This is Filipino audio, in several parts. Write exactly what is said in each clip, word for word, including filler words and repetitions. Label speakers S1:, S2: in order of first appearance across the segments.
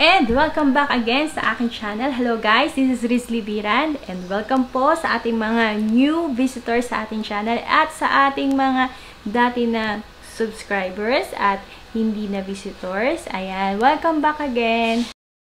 S1: And welcome back again sa aking channel. Hello guys, this is Rizz Libiran and welcome po sa ating mga new visitors sa ating channel at sa ating mga dati na subscribers at hindi na visitors. Ayan, welcome back again.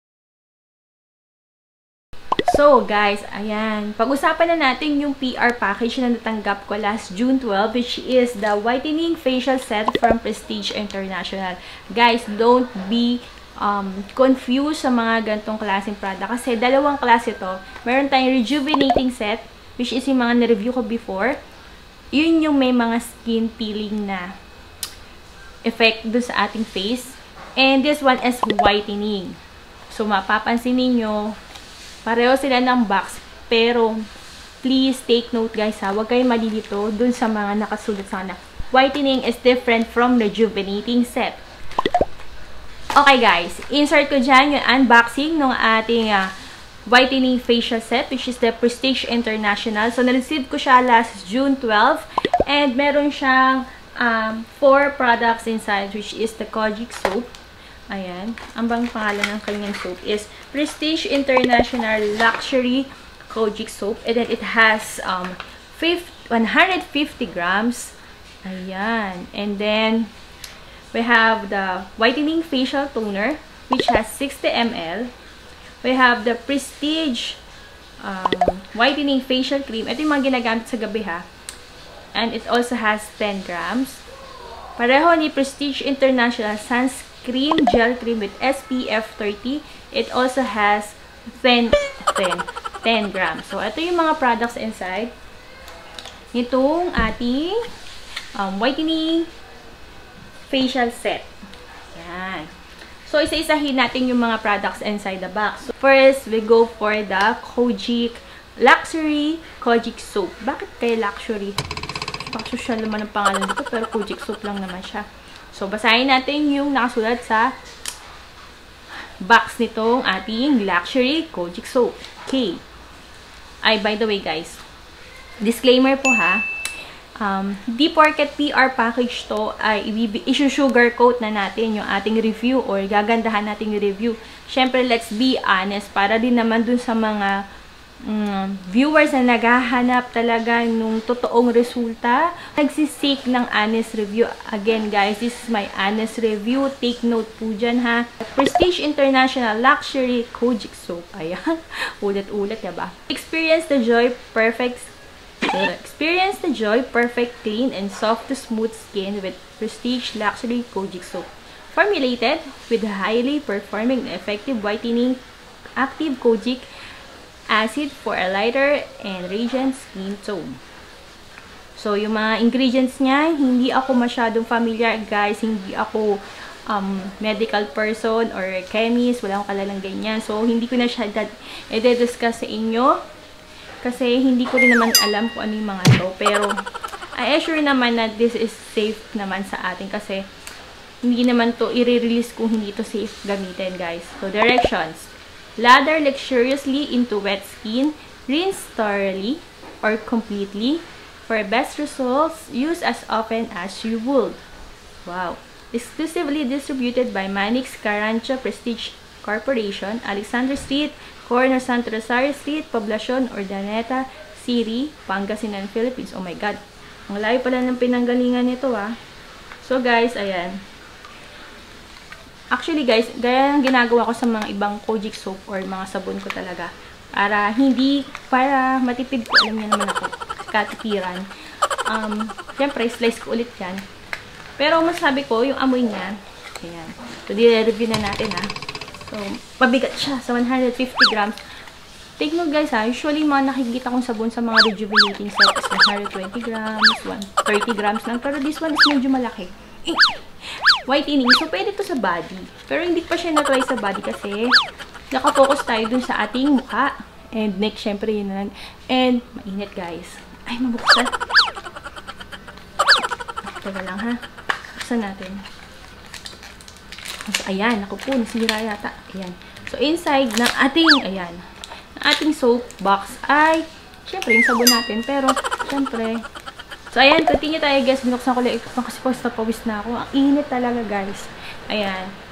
S1: So guys, ayan, pag-usapan na natin yung P R package na natanggap ko last June twelfth, which is the Whitening Facial Set from Prestige International. Guys, don't be um, confused sa mga gantong klaseng product kasi dalawang klase to. Meron tayong rejuvenating set, which is yung mga na-review ko before. Yun yung may mga skin peeling na effect doon sa ating face. And this one is whitening. So mapapansin ninyo, pareho sila ng box, pero please take note guys ha, huwag kayong malilito dun sa mga nakasulat sana. Whitening is different from rejuvenating set. Okay guys, insert ko dyan yung unboxing ng ating uh, whitening facial set, which is the Prestige International. So, na-receive ko siya last June twelfth, and meron siyang um, four products inside, which is the Kojic soap. Ayan. Ang bang pangalan ng kanyang soap is Prestige International Luxury Kojic Soap. And then it has um, one hundred fifty grams. Ayan. And then we have the Whitening Facial Toner, which has sixty milliliters. We have the Prestige um, Whitening Facial Cream. Ito yung mga ginagamit sa gabi ha. And it also has ten grams. Pareho ni Prestige International Sunscreen Cream Gel Cream with S P F thirty. It also has ten grams. So, ito yung mga products inside nitong ating um, whitening facial set. Yan. So, isa-isahin natin yung mga products inside the box. So, first, we go for the Kojic Luxury Kojic Soap. Bakit kaya luxury? Bakit social naman ang pangalan dito, pero Kojic Soap lang naman siya. So, basahin natin yung nakasulat sa box nitong ating Luxury Kojic Soap. Okay. Ay, by the way, guys, disclaimer po ha, um, di porket P R package to ay i-sugarcoat na natin yung ating review or gagandahan natin yung review. Siyempre, let's be honest, para din naman dun sa mga Mm, viewers na naghahanap talaga nung totoong resulta, nagsisik ng honest review. Again guys, this is my honest review. Take note po dyan ha. Prestige International Luxury Kojic Soap. Ayan. Ulit-ulit, diba? Experience the joy perfect Experience the joy perfect clean and soft to smooth skin with Prestige Luxury Kojic Soap. Formulated with highly performing and effective whitening active kojic acid for a lighter and radiant skin tone. So, yung mga ingredients niya, hindi ako masyadong familiar, guys. Hindi ako um, medical person or chemist. Wala akong kalalang ganyan. So, hindi ko na siya i-discuss sa inyo. Kasi, hindi ko rin naman alam kung ano yung mga to. Pero, I assure naman na this is safe naman sa atin. Kasi, hindi naman to i-release kung hindi to safe gamitin, guys. So, directions. Lather luxuriously into wet skin. Rinse thoroughly or completely. For best results, use as often as you would. Wow. Exclusively distributed by Manix Carancho Prestige Corporation, Alexander Street, corner Santa Rosario Street, Poblacion, Urdaneta, Siri, Pangasinan, Philippines. Oh my God. Ang layo pala ng pinanggalingan nito ah. So guys, ayan. Actually guys, gaya ng ginagawa ko sa mga ibang Kojic soap or mga sabon ko talaga. Para hindi, para matipid ko, alam niyo naman ako, katipiran. Um, Siyempre, slice ko ulit yan. Pero masabi ko, yung amoy niya, ayan. So, di-review na natin ha. So, pabigat siya sa one hundred fifty grams. Take note guys ha, usually mga nakikita kong sabon sa mga rejuvenating set is one hundred twenty grams, one hundred thirty grams lang. Pero this one is medyo malaki. Eh! Whitening. So, pwede to sa body. Pero hindi pa siya na-try sa body kasi nakafocus tayo dun sa ating mukha. And neck, syempre, yun na lang. And, mainit, guys. Ay, mabuksan. Teka lang, ha? Buksan natin. So, ayan. Ako po, nasira yata. Ayan. So, inside ng ating, ayan, ng ating soap box ay, syempre, yung sabon natin. Pero, syempre, so, ayan, continue tayo guys. Binuksan ko lang ito kasi po sa pawis na ako. Ang init talaga guys. Ayan.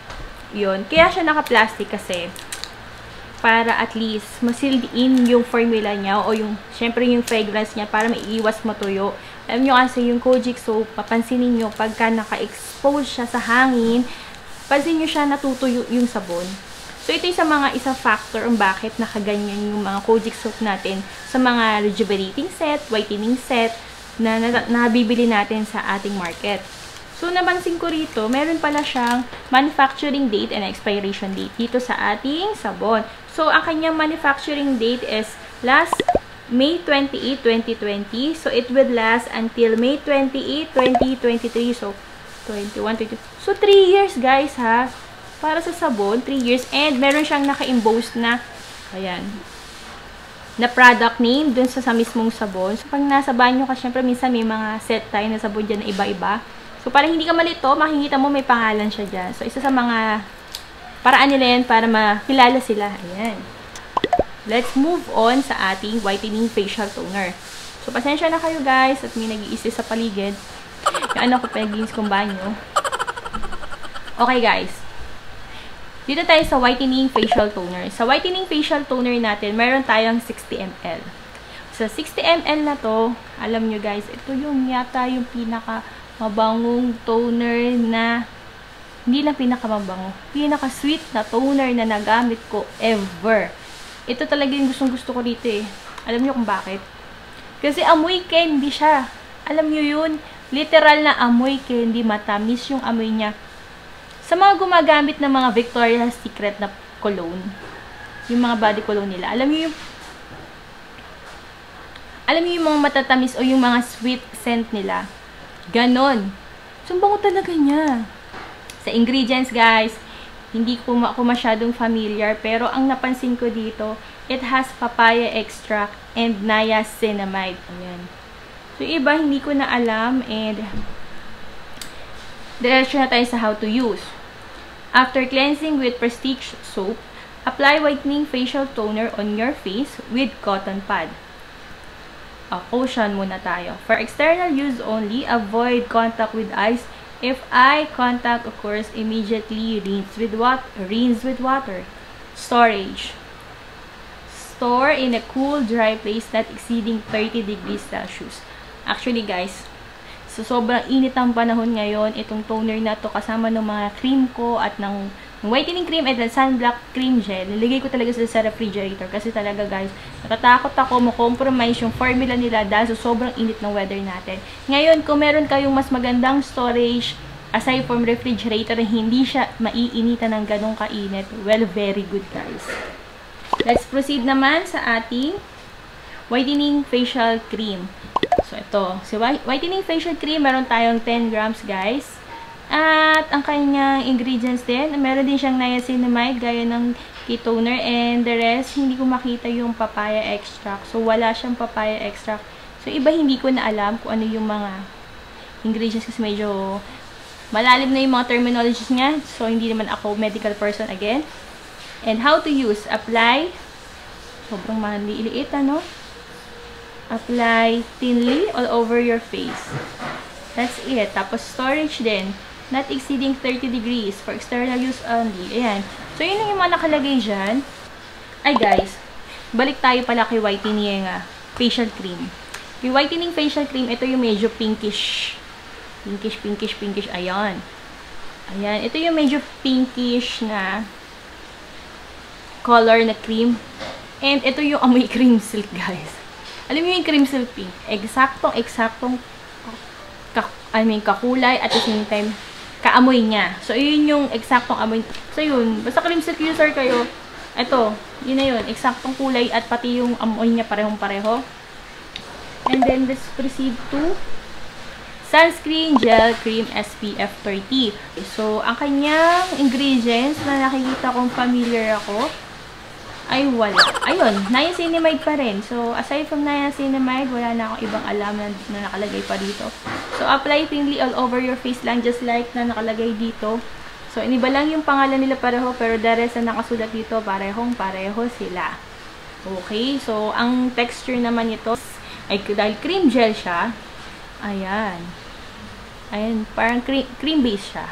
S1: yun. Kaya siya naka-plastic kasi para at least ma-sealed in yung formula niya o yung, syempre yung fragrance niya para maiiwas matuyo. Alam nyo kasi yung Kojic soap, papansinin nyo pagka naka-expose siya sa hangin, pansin nyo siya natutuyo yung sabon. So, ito yung sa mga isang factor kung bakit nakaganyan yung mga Kojic soap natin sa mga rejuvenating set, whitening set na nabibili natin sa ating market. So, napansin ko rito, meron pala siyang manufacturing date and expiration date dito sa ating sabon. So, ang kanyang manufacturing date is last May twenty-eighth, twenty twenty. So, it will last until May twenty-eighth, twenty twenty-three. So, twenty-one, twenty-two. So, three years, guys, ha? Para sa sabon, three years. And, meron siyang naka-embossed na, ayan, na product name dun sa, sa mismong sabon. So, pag nasa banyo ka, syempre, minsan may mga set tayo na sabon dyan na iba-iba. So, para hindi ka malito, makikita mo may pangalan siya dyan. So, isa sa mga paraan nila yan para makilala sila. Ayan. Let's move on sa ating whitening facial toner. So, pasensya na kayo guys at may nag-iisip sa paligid. Yung ano ko, pag-inis kong banyo. Okay guys. Dito tayo sa whitening facial toner. Sa whitening facial toner natin, meron tayong sixty milliliters. Sa sixty milliliters na to, alam nyo guys, ito yung yata yung pinaka mabangong toner na, hindi lang pinakamabango, pinaka-sweet na toner na nagamit ko ever. Ito talaga yung gustong-gusto ko dito eh. Alam niyo kung bakit? Kasi amoy candy siya. Alam niyo yun? Literal na amoy candy, matamis yung amoy niya. Sa mga gumagamit ng mga Victoria's Secret na cologne, yung mga body cologne nila, alam niyo yung alam niyo yung mga matatamis o yung mga sweet scent nila. Ganon. So, bango talaga niya. Sa ingredients, guys, hindi ko ako masyadong familiar, pero ang napansin ko dito, it has papaya extract and niacinamide. Ayan. So, iba, hindi ko na alam, and diretso na tayo sa how to use. After cleansing with Prestige soap, apply whitening facial toner on your face with cotton pad. Uh, caution muna tayo. For external use only, avoid contact with eyes. If eye contact occurs, immediately rinse with what? Rinse with water. Storage. Store in a cool, dry place not exceeding thirty degrees Celsius. Actually, guys, so sobrang init ang panahon ngayon, itong toner na to kasama ng mga cream ko at ng whitening cream at sunblock cream gel, niligay ko talaga sila sa refrigerator kasi talaga guys, natatakot ako mo-compromise yung formula nila dahil sa sobrang init ng weather natin. Ngayon, kung meron kayong mas magandang storage aside from refrigerator na hindi siya maiinitan ng ganong kainit, well, very good guys. Let's proceed naman sa ating whitening facial cream. So, ito. Si whitening facial cream, meron tayong ten grams guys. At ang kanyang ingredients din, meron din siyang niacinamide gaya ng key toner, and the rest hindi ko makita yung papaya extract. So wala siyang papaya extract. So iba hindi ko na alam kung ano yung mga ingredients kasi medyo malalim na yung mga terminologies niya. So hindi naman ako medical person again. And how to use, apply, sobrang maliliit ano? Apply thinly all over your face. That's it. Tapos storage din. Not exceeding thirty degrees for external use only. Ayan. So, yun yung mga nakalagay dyan. Ay, guys. Balik tayo pala kay whitening uh, facial cream. Yung whitening facial cream, ito yung medyo pinkish. Pinkish, pinkish, pinkish. Ayan. Ayan. Ito yung medyo pinkish na color na cream. And ito yung amoy cream silk, guys. Alam mo yung cream silk pink? Eksaktong, eksaktong I mean, kakulay at the same time, kaamoy niya. So, yun yung eksaktong amoy. So, yun. Basta cream silk user kayo, ito, yun na yun. Eksaktong kulay at pati yung amoy niya parehong-pareho. And then, let's proceed to sunscreen gel cream S P F thirty. So, ang kanyang ingredients na nakikita kong familiar ako, ay wala. Ayun, niacinamide pa rin. So, aside from niacinamide, wala na akong ibang alam na, na nakalagay pa dito. So, apply thinly all over your face lang, just like na nakalagay dito. So, iniba lang yung pangalan nila pareho, pero the rest na nakasulat dito, parehong pareho sila. Okay, so, ang texture naman nito, ay dahil cream gel siya, ayan. Ayan, parang cream, cream base siya.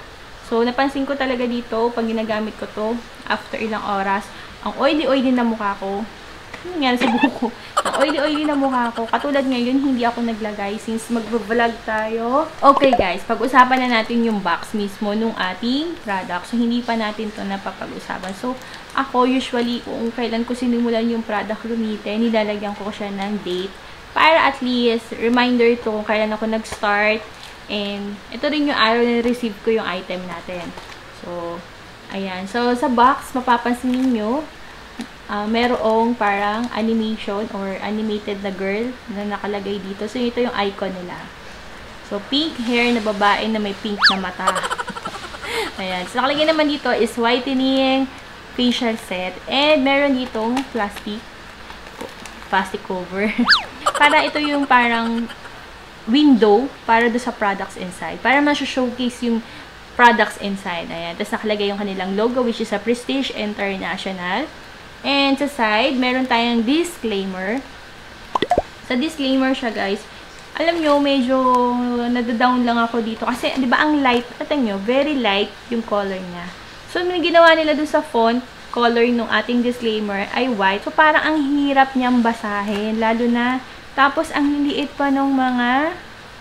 S1: So, napansin ko talaga dito, pag ginagamit ko to, after ilang oras, ang oily-oily na mukha ko, ano nangyari sa buko? Ang oily-oily na mukha ko. Katulad ngayon, hindi ako naglagay since mag-vlog tayo. Okay guys, pag-usapan na natin yung box mismo nung ating product. So, hindi pa natin to napapag-usapan. So, ako usually, kung kailan ko sinimulan yung product gamitin, nilalagyan ko siya ng date. Para at least, reminder to kung kailan ako nag-start. And, ito rin yung araw na receive ko yung item natin. So, ayan. So, sa box, mapapansin niyo uh, merong parang animation or animated na girl na nakalagay dito. So, ito yung icon nila. So, pink hair na babae na may pink na mata. Ayan. So, nakalagay naman dito is whitening facial set. And, meron ditong plastic plastic cover. Para ito yung parang window para do sa products inside. Para ma-showcase yung products inside. Ayan. Tapos nakalagay yung kanilang logo which is a Prestige International. And sa side, meron tayong disclaimer. Sa disclaimer siya guys, alam nyo, medyo nadadown lang ako dito. Kasi, di ba ang light, patan nyo, very light yung color niya. So, yung ginawa nila doon sa font, color ng ating disclaimer ay white. So, parang ang hirap niyang basahin. Lalo na, tapos, ang liliit pa ng mga,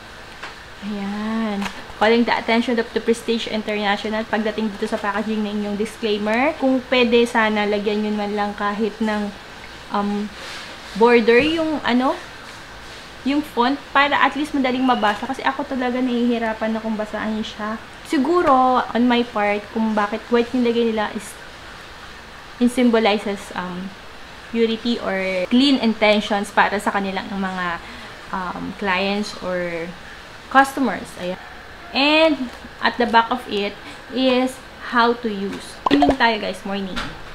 S1: ayan, calling the attention of the Prestige International pagdating dito sa packaging na inyong disclaimer. Kung pwede, sana lagyan nyo man lang kahit ng um, border yung, ano, yung font, para at least madaling mabasa. Kasi ako talaga nahihirapan na kung basahin siya. Siguro, on my part, kung bakit white nilagay nila is, in symbolizes, um, purity or clean intentions para sa kanilang mga um, clients or customers. Ayan. And at the back of it is how to use. Morning tayo guys, morning.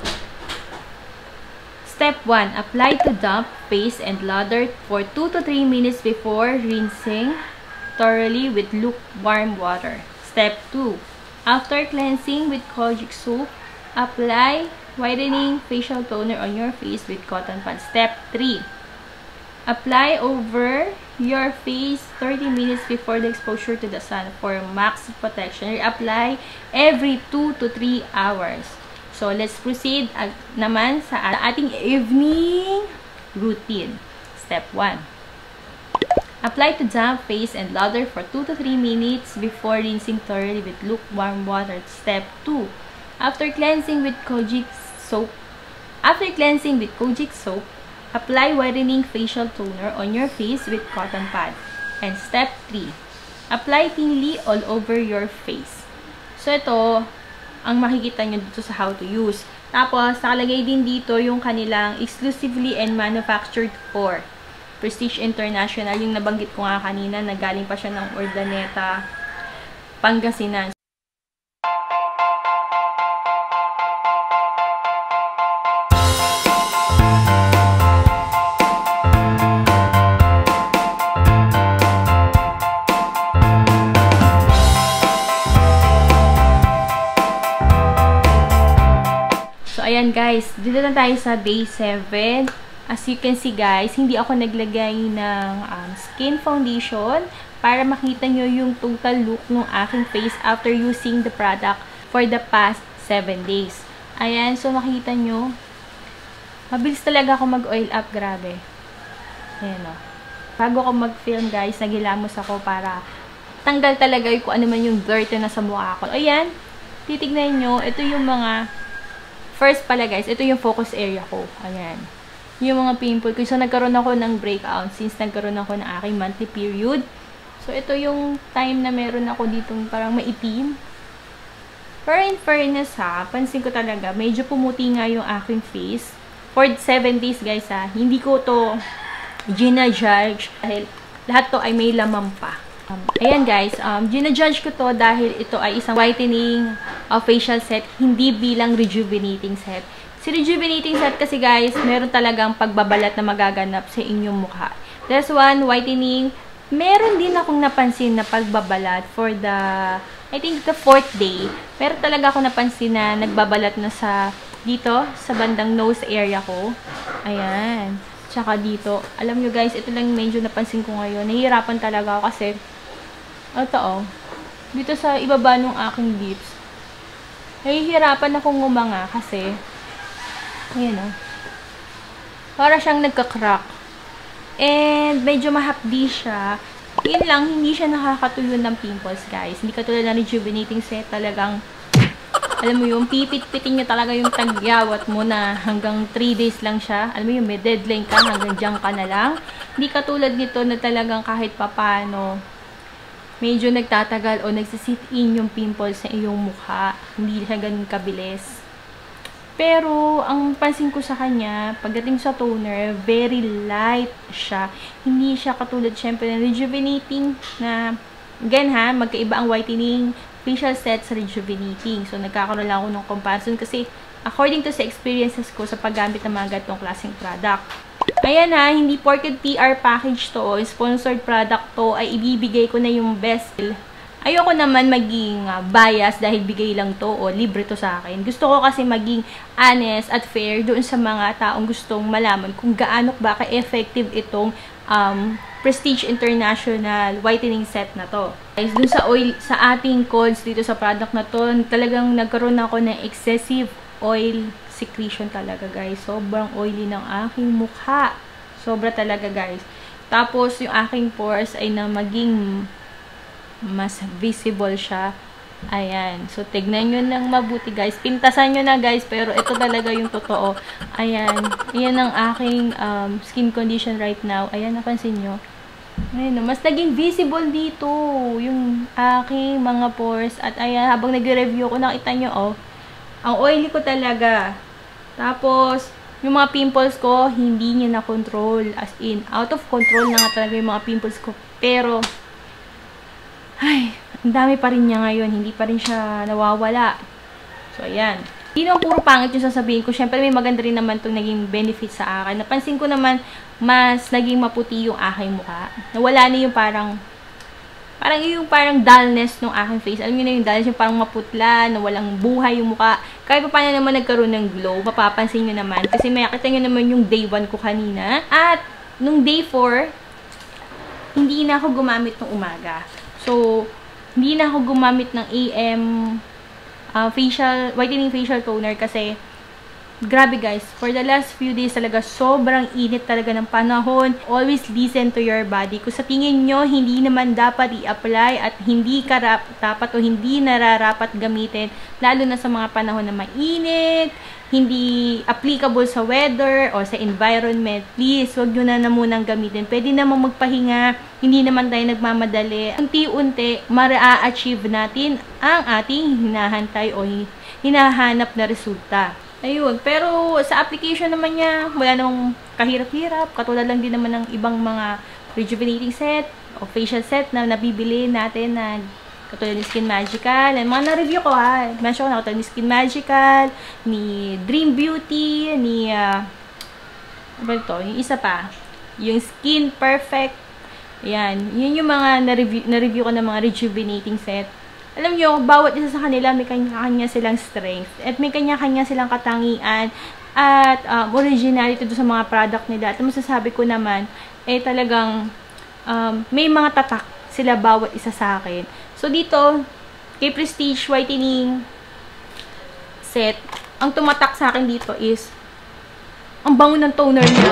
S1: Step one, apply to damp face and lather for two to three minutes before rinsing thoroughly with lukewarm water. Step two, after cleansing with kojic soap, apply whitening facial toner on your face with cotton pad. Step three. Apply over your face thirty minutes before the exposure to the sun for max protection. Reapply every two to three hours. So, let's proceed uh, naman sa ating evening routine. Step one. Apply to damp face and lather for two to three minutes before rinsing thoroughly with lukewarm water. Step two. After cleansing with kojic soap, after cleansing with kojic soap, apply whitening facial toner on your face with cotton pad. And step three, apply thinly all over your face. So ito ang makikita nyo dito sa how to use. Tapos nakalagay din dito yung kanilang exclusively and manufactured for Prestige International, yung nabanggit ko nga kanina na galing pa siya ng Urdaneta, Pangasinan. Ayan guys, dito na tayo sa day seven. As you can see guys, hindi ako naglagay ng um, skin foundation para makita nyo yung total look ng aking face after using the product for the past seven days. Ayan, so makita nyo, mabilis talaga ako mag-oil up, grabe. Ayan o. Bago ako mag-film guys, nagilamos ako para tanggal talaga kung ano man yung dirt na sa mukha ko. Ayan, titignan nyo, ito yung mga first pala guys, ito yung focus area ko. Ayan. Yung mga pimple ko. So, nagkaroon ako ng breakout since nagkaroon ako ng aking monthly period. So, ito yung time na meron ako ditong parang maitim. Pero in fairness ha, pansin ko talaga, medyo pumuti nga yung aking face. For seven days guys ha, hindi ko to gina-judge dahil lahat to ay may laman pa. Um, ayan guys, um, gina-judge ko to dahil ito ay isang whitening uh, facial set, hindi bilang rejuvenating set. Si rejuvenating set kasi guys, meron talagang pagbabalat na magaganap sa inyong mukha. This one, whitening, meron din akong napansin na pagbabalat for the, I think the fourth day. Meron talaga ako napansin na nagbabalat na sa, dito, sa bandang nose area ko. Ayan. Tsaka dito. Alam nyo guys, ito lang medyo napansin ko ngayon. Nahihirapan talaga ako kasi ito oh. Dito sa ibaba ng aking lips, Nahihirapan akong ngumanga kasi, ayan o. Para siyang nagka-crack. And, medyo mahapdi siya. Yun lang, hindi siya nakakatuyo ng pimples, guys. Hindi katulad ng rejuvenating set, talagang, alam mo yung pipit-pitin niya talaga yung tagyawat mo na hanggang three days lang siya. Alam mo yung may deadline ka, hanggang dyan ka na lang. Hindi katulad nito na talagang kahit papano, medyo nagtatagal o nagsisit in yung pimples sa iyong mukha. Hindi siya ganun kabilis. Pero, ang pansin ko sa kanya, pagdating sa toner, very light siya. Hindi siya katulad, syempre, ng rejuvenating na, again ha, magkaiba ang whitening facial set sa rejuvenating. So, nagkakaroon lang ako ng comparison kasi, according to sa experiences ko sa paggamit ng mga ganitong klaseng product. Ayan ha, hindi porket P R package to o sponsored product to, ay ibibigay ko na yung best. Ayoko naman maging uh, bias dahil bigay lang to o libre to sa akin. Gusto ko kasi maging honest at fair doon sa mga taong gustong malaman kung gaano ba ka-effective itong um, Prestige International whitening set na to. Guys, doon sa oil, sa ating codes dito sa product na to, talagang nagkaroon ako ng excessive oil secretion talaga, guys. Sobrang oily ng aking mukha. Sobra talaga, guys. Tapos, yung aking pores ay na maging mas visible siya. Ayan. So, tignan nyo ng mabuti, guys. Pintasan nyo na, guys. Pero, ito talaga yung totoo. Ayan. Ayan ang aking um, skin condition right now. Ayan, napansin nyo. Ayan, mas naging visible dito yung aking mga pores. At ayan, habang nag-review ko, nakita nyo, oh, ang oily ko talaga. Tapos, yung mga pimples ko, hindi niya na-control. As in, out of control na nga talaga yung mga pimples ko. Pero, ay, ang dami pa rin niya ngayon. Hindi pa rin siya nawawala. So, ayan. Hindi naman puro pangit yung sasabihin ko. Siyempre, may maganda rin naman itong naging benefit sa akin. Napansin ko naman, mas naging maputi yung aking mukha. Nawala na yung parang, parang yung parang dullness ng aking face. Alam niyo na yung dullness, yung parang maputla, na walang buhay yung mukha. Kahit pa paano naman nagkaroon ng glow, mapapansin nyo naman. Kasi makikita nyo naman yung day one ko kanina. At, nung day four, hindi na ako gumamit ng umaga. So, hindi na ako gumamit ng A M uh, facial, whitening facial toner kasi, grabe guys, for the last few days talaga, sobrang init talaga ng panahon. Always listen to your body. Kung sa tingin nyo, hindi naman dapat i-apply at hindi ka dapat o hindi nararapat gamitin, lalo na sa mga panahon na mainit, hindi applicable sa weather o sa environment, please, wag nyo na na munang gamitin. Pwede namang magpahinga, hindi naman tayo nagmamadali. Unti-unti, mara-achieve natin ang ating hinahantay o hinahanap na resulta. Ayun, pero sa application naman niya, wala namang kahirap-hirap. Katulad lang din naman ng ibang mga rejuvenating set o facial set na nabibili natin na katulad ni Skin Magical. And mga na-review ko ha. Mention ko na katulad ni Skin Magical, ni Dream Beauty, ni, uh, ano ba ito? Yung isa pa. Yung Skin Perfect. Ayan. Yun yung mga na-review, na-review ko ng mga rejuvenating set. Alam nyo, bawat isa sa kanila may kanya-kanya silang strength. At may kanya-kanya silang katangian. At um, originality doon sa mga product nila. At masasabi ko naman, eh talagang um, may mga tatak sila bawat isa sa akin. So, dito, kay Prestige Whitening Set, ang tumatak sa akin dito is, ang bango ng toner niya.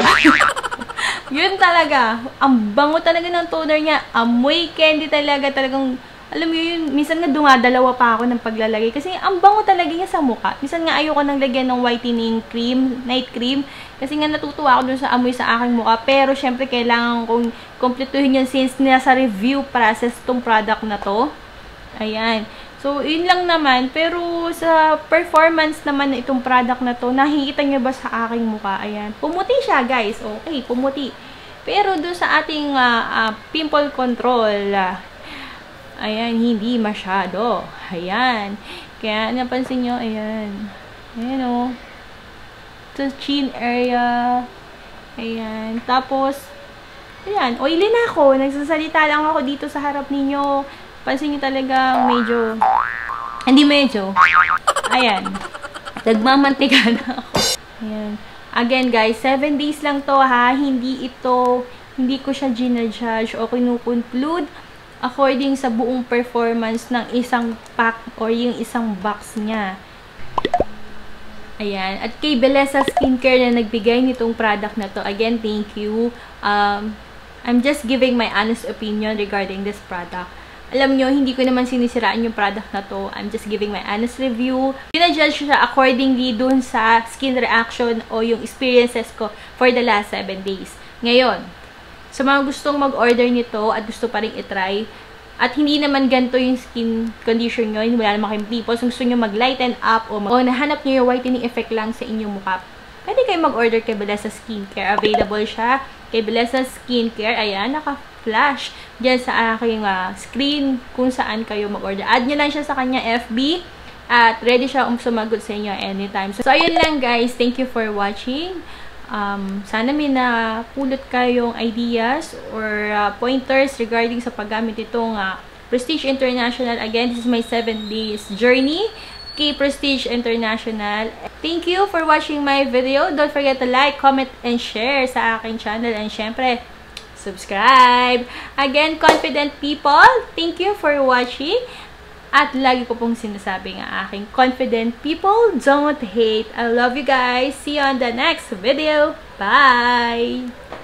S1: Yun talaga. Ang bango talaga ng toner niya. Amoy candy talaga. Talagang, alam mo yun, minsan nga dumadalawa pa ako ng paglalagay. Kasi ang bango talaga niya sa mukha. Minsan nga ayoko nang lagyan ng whitening cream, night cream. Kasi nga natutuwa ako dun sa amoy sa aking mukha. Pero syempre kailangan kong kompletuhin yun since nasa review process tong product na to. Ayan. So, yun lang naman. Pero sa performance naman na itong product na to, nakikita nyo ba sa aking mukha? Ayan. Pumuti siya, guys. Okay, pumuti. Pero doon sa ating uh, uh, pimple control, uh, ayan, hindi masyado. Ayan. Kaya, napansin nyo, ayan. Ayan, o. Oh. Sa chin area. Ayan. Tapos, ayan, oily na ako. Nagsasalita lang ako dito sa harap ninyo. Pansin nyo talaga, medyo, hindi medyo. Ayan. Nagmamantika na ako. Ayan. Again, guys, seven days lang to, ha. Hindi ito, hindi ko siya ginajudge o kinukonclude according sa buong performance ng isang pack or yung isang box niya. Ayan. At kay Bellesa Skincare na nagbigay nitong product na to. Again, thank you. Um, I'm just giving my honest opinion regarding this product. Alam nyo, hindi ko naman sinisiraan yung product na to. I'm just giving my honest review. Pinajudge siya accordingly dun sa skin reaction o yung experiences ko for the last seven days. Ngayon, sa mga gustong mag-order nito at gusto pa rin itry, at hindi naman ganito yung skin condition nyo, wala naman kayong pimples, gusto nyo mag-lighten up o, mag o nahanap nyo yung whitening effect lang sa inyong mukha, pwede kayo mag-order kay Bellesa Skincare. Available siya kay Bellesa Skincare. Ayan, naka-flash dyan sa aking uh, screen kung saan kayo mag-order. Add nyo lang siya sa kanya F B at ready siya um sumagot sa inyo anytime. So, so ayun lang guys. Thank you for watching. Um, sana may napulot kayong ideas or uh, pointers regarding sa paggamit itong uh, Prestige International. Again, this is my seven days journey kay Prestige International. Thank you for watching my video. Don't forget to like, comment, and share sa aking channel. And syempre, subscribe. Again, confident people, thank you for watching. At lagi ko pong sinasabi nga aking confident people don't hate. I love you guys. See you on the next video. Bye!